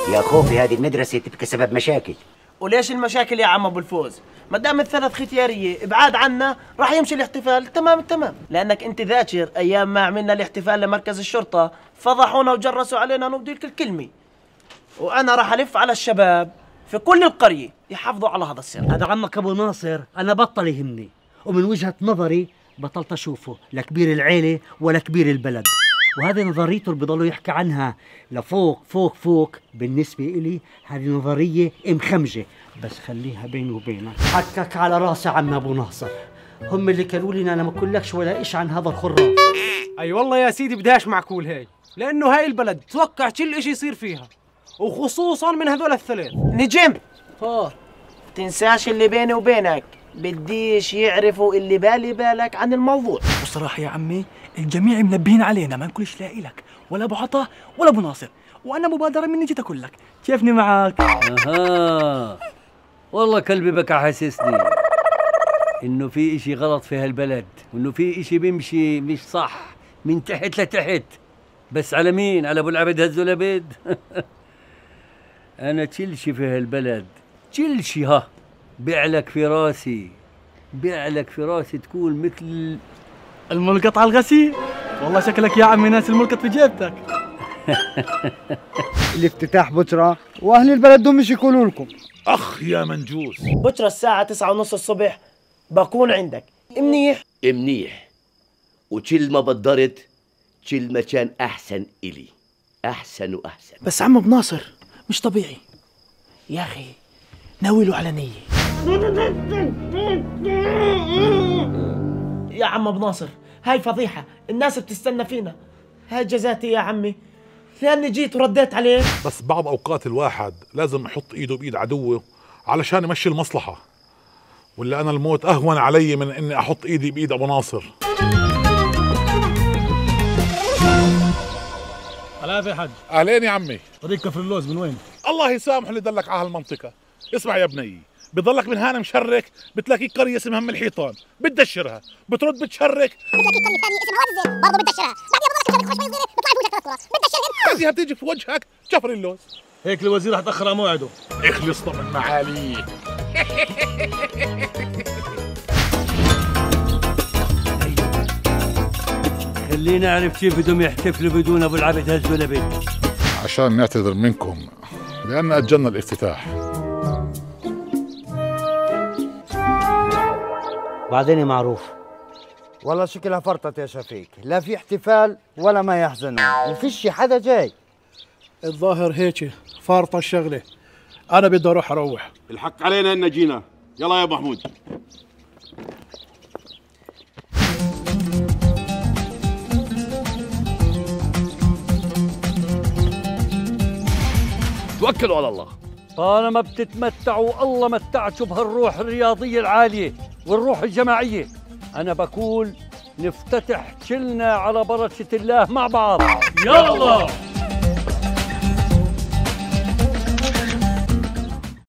يا خوفي هذه المدرسة تبقى سبب مشاكل. وليش المشاكل يا عم ابو الفوز؟ ما دام الثلاث ختياريه ابعاد عنا راح يمشي الاحتفال تمام التمام، لانك انت ذاكر ايام ما عملنا الاحتفال لمركز الشرطه فضحونا وجرسوا علينا نبديك الكلمه، وانا راح الف على الشباب في كل القريه يحافظوا على هذا السر. هذا عمك ابو ناصر انا بطل يهمني، ومن وجهه نظري بطلت اشوفه لا كبير العيله ولا كبير البلد، وهذه نظريته اللي بضلوا يحكي عنها لفوق فوق فوق. بالنسبه إلي هذه نظريه مخمجه، بس خليها بيني وبينك. حكك على راسي عم ابو ناصر، هم اللي قالوا لي انا ما اقولكش ولا إيش عن هذا الخراف. اي والله يا سيدي بدهاش معقول هاي، لانه هاي البلد توقع كل اشي يصير فيها، وخصوصا من هذول الثلاث. نجم تنساش اللي بيني وبينك، بديش يعرفوا اللي بالي بالك عن الموضوع. بصراحة يا عمي الجميع منبهين علينا ما نقولش لا إلك ولا أبو عطا ولا أبو ناصر، وأنا مبادرة مني جيت أقول لك كيفني معك. أها والله كلبي بكى حسسني إنه في إشي غلط في هالبلد، وإنه في إشي بيمشي مش صح من تحت لتحت. بس على مين؟ على أبو العبد هزو لبيد. أنا تشلشي في هالبلد، تشلشي ها بيعلك في راسي، بيعلك في راسي تكون مثل الملقط على الغسيل. والله شكلك يا عمي ناس الملقط في جيبتك. الافتتاح بكره واهل البلد دول مش يقولوا لكم. اخ يا منجوس، بكره الساعه 9:30 الصبح بكون عندك. منيح منيح، وكل ما بدرت كل ما كان احسن الي، احسن واحسن. بس عم ابو ناصر مش طبيعي يا اخي، ناوله على نيه. يا عم ابو ناصر هاي فضيحه، الناس بتستنى فينا. هاي جزاتي يا عمي لاني جيت ورديت عليك. بس بعض اوقات الواحد لازم يحط ايده بايد عدوه علشان يمشي المصلحه، ولا انا الموت اهون علي من اني احط ايدي بايد ابو ناصر. هلا يا حاج. اهلين يا عمي. طريق كفر اللوز من وين؟ الله يسامح اللي دلك على هالمنطقه. اسمع يا بني، بضلك من هان مشرك بتلاقي قريه اسمها ام الحيطان بتدشرها، بترد بتشرك بتلاقي قريه ثانيه اسمها وادي الزين برضه بتدشرها، بعدين بضلك تشرك شوي صغيره بيطلع بوجهك ثلاث كره بتدشرها، بعديها بتيجي في وجهك جفر اللوز. هيك الوزير رح تاخر على موعده. اخلص من معاليه. خلينا نعرف كيف بدهم يحتفلوا بدون ابو العبد هز ولا بيت. عشان نعتذر منكم لان اجلنا الافتتاح. بعدين معروف. والله شكلها فرطت يا شفيق، لا في احتفال ولا ما يحزنون وفيش حدا جاي. الظاهر هيك فارطه الشغله. انا بدي اروح. الحق علينا ان جينا. يلا يا ابو محمود. توكلوا على الله. طالما بتتمتعوا الله متعتوا بهالروح الرياضيه العاليه والروح الجماعيه، انا بقول نفتتح كلنا على بركه الله مع بعض. يلا.